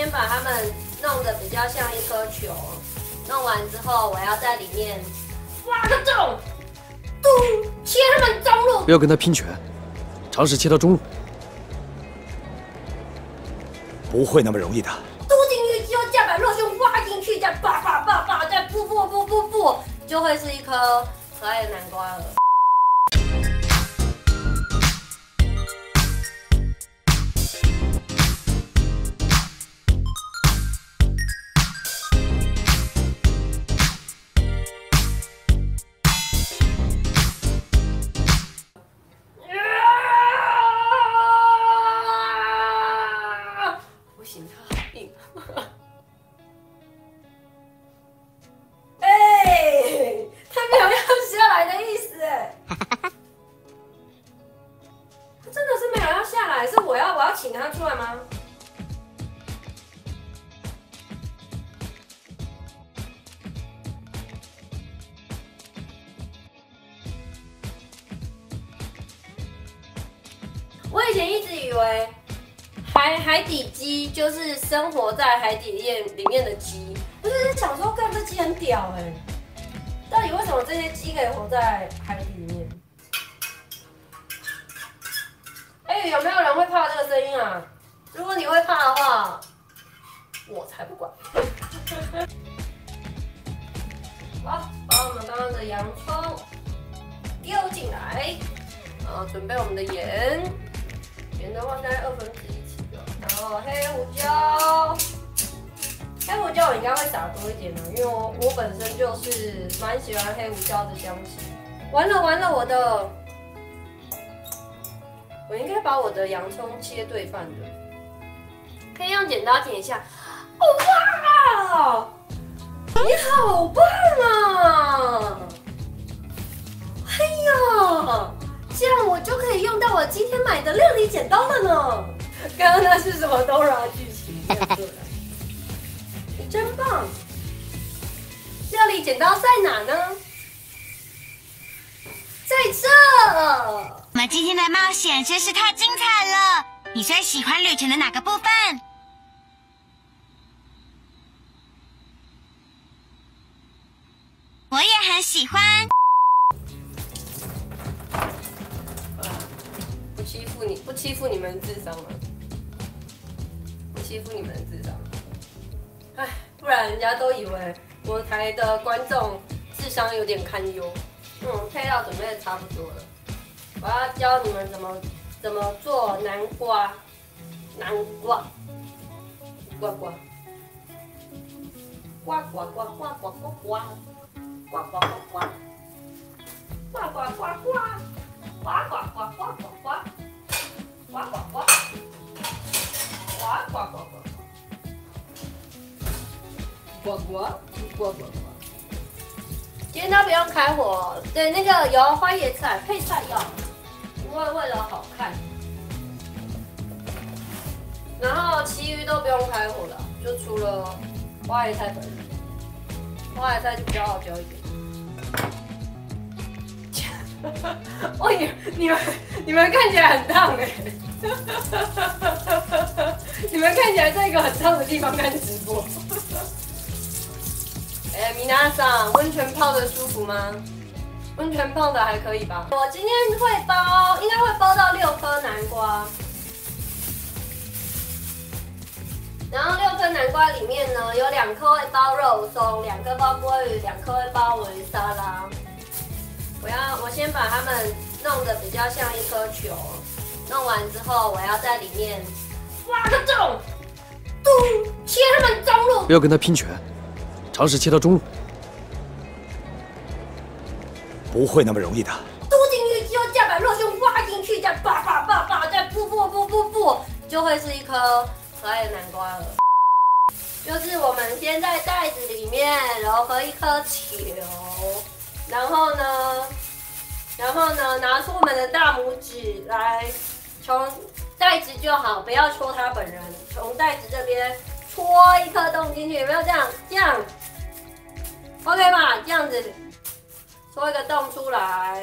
先把它们弄得比较像一颗球，弄完之后，我要在里面挖个洞，切它们中路。 不要跟他拼拳，尝试切到中路。 不会那么容易的。 嘟进去之后，再把肉胸挖进去，再叭，再不，就会是一颗可爱的南瓜了。 请他出来吗？我以前一直以为海底鸡就是生活在海底里面的鸡，我就是想说，干这鸡很屌哎、到底为什么这些鸡可以活在海底里面？ 有没有人会怕这个声音啊？如果你会怕的话，我才不管。好，把我们刚刚的洋葱丢进来，然后准备我们的盐，盐的话大概1/2起了，然后黑胡椒，黑胡椒我应该会撒多一点的，因为我本身就是蛮喜欢黑胡椒的香气。完了，我应该把我的洋葱切对半的，可以用剪刀剪一下。哇，你好棒啊！哎呀，这样我就可以用到我今天买的料理剪刀了呢。刚刚那是什么 Dora 剧情？你真棒！料理剪刀在哪呢？在这。 我们今天的冒险真是太精彩了！你最喜欢旅程的哪个部分？我也很喜欢。 不欺负你们智商了，不欺负你们智商。哎，不然人家都以为我台的观众智商有点堪忧。配料准备的差不多了。 我要教你们怎么做南瓜，呱，今天都不用开火，对，那个有花椰菜配菜要。 因为为了好看，然后其余都不用开火了，就除了花椰菜本人，花椰菜就比较好嚼一点。我以为你们看起来很烫哎，你们看起来在一个很烫的地方看直播。米娜桑，温泉泡的舒服吗？ 温泉泡的还可以吧？我今天应该会包到6颗南瓜，然后6颗南瓜里面呢，有2颗会包肉松，2颗包鲑鱼，2颗会包鲔鱼沙拉。我先把它们弄得比较像一颗球，弄完之后，我要在里面挖个洞，切它们中路。 不要跟他拼拳，尝试切到中路。 不会那么容易的。 嘟进去之后，再把肉胸挖进去，再叭，再不，就会是一颗可爱的南瓜了。就是我们先在袋子里面揉合一颗球，然后呢，拿出我们的大拇指来，从袋子就好，不要戳他本人，从袋子这边戳一颗洞进去，有没有这样？OK 吧？这样子。 戳一个洞出来，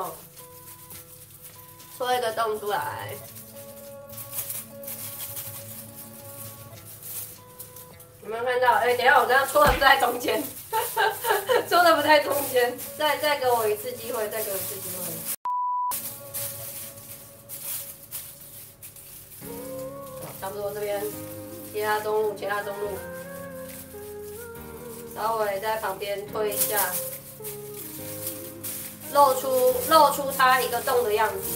戳一个洞出来， 有没有看到？哎，等一下我这样戳的不在中间，戳的不在中间，再给我一次机会，再给我一次机会。差不多这边切它中路，切它中路，稍微在旁边推一下，露出它一个洞的样子。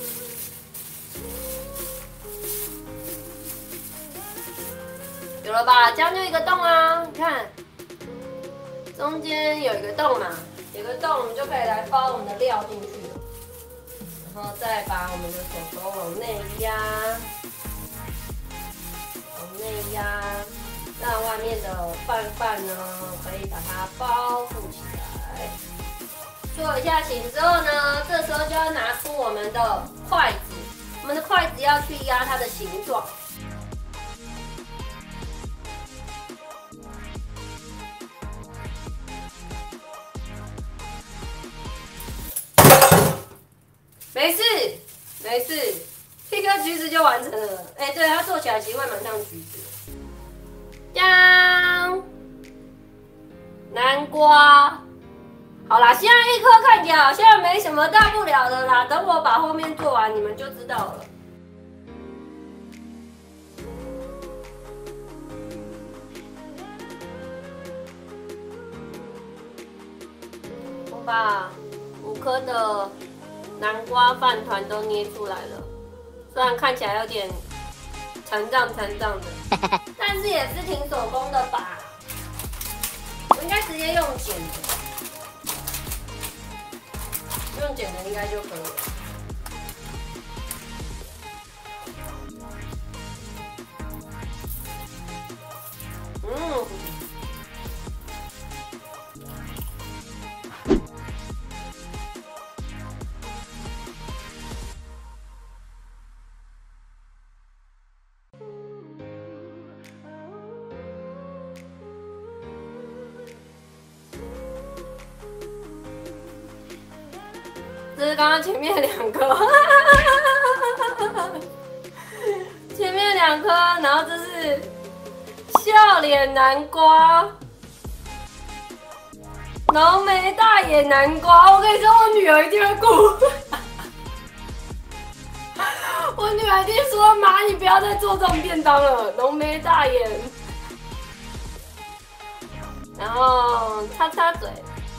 有了吧？这样就一个洞啊！你看，中间有一个洞嘛，有个洞我们就可以来包我们的料进去了，然后再把我们的手手往内压。内压，让外面的饭呢可以把它包覆起来。做一下形之后呢，这时候就要拿出我们的筷子，我们的筷子要去压它的形状。没事，没事。一颗橘子就完成了，哎，对，它做起来其实会蛮像橘子。姜、南瓜，好啦，现在一颗看起来好像没什么大不了的啦，等我把后面做完，你们就知道了。我把5颗的南瓜饭团都捏出来了。虽然看起来有点残障的，但是也是挺手工的吧？我应该直接用剪的，用剪的应该就可以了。这是刚刚前面2颗，前面2颗，然后这是笑脸南瓜，浓眉大眼南瓜。我跟你说，我女儿一定会哭，我女儿一定说：“妈，你不要再做这种便当了，浓眉大眼。”然后擦擦嘴。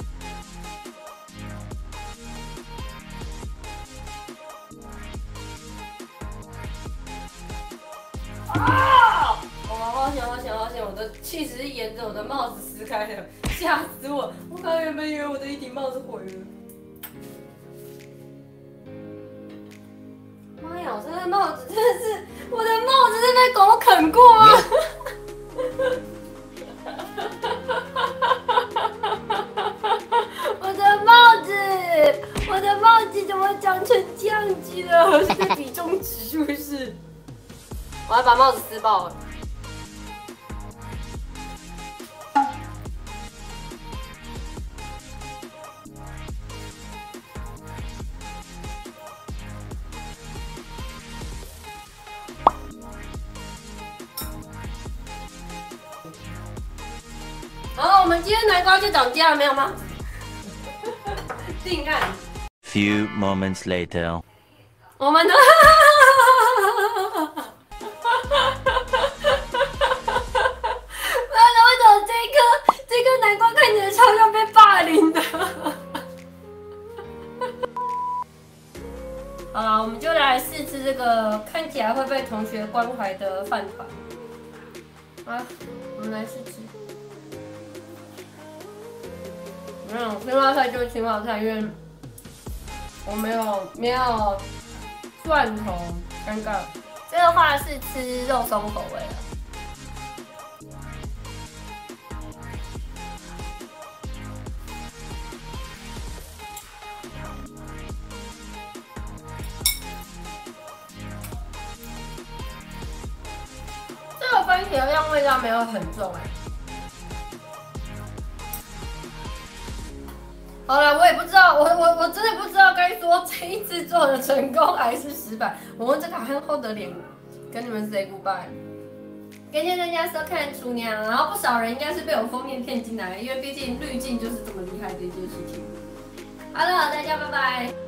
啊！好险！我的气势沿着我的帽子撕开了，吓死我！我刚原本以为我的一顶帽子毁了。妈呀！我这个帽子真的是，我的帽子是被狗啃过吗？我的帽子怎么长成这样子了？是比中指是不是？我要把帽子撕爆了。好，我们今天南瓜就涨价了，没有吗？定案。 Few moments later， 我们的。这颗南瓜看起来超像被霸凌的。好了，我们就来试吃这个看起来会被同学关怀的饭团。啊，我们来试吃。青花菜就是青花菜，因为我没有蒜头，尴尬。这个话是吃肉松口味的。这个番茄酱味道没有很重哎。好了，我也不知道，我真的不知道该说这一次做的成功还是失败。我用这个憨厚的脸跟你们 say goodbye， 感谢大家收看厨娘，然后不少人应该是被我封面骗进来，因为毕竟滤镜就是这么厉害的一件事情。好了，大家拜拜。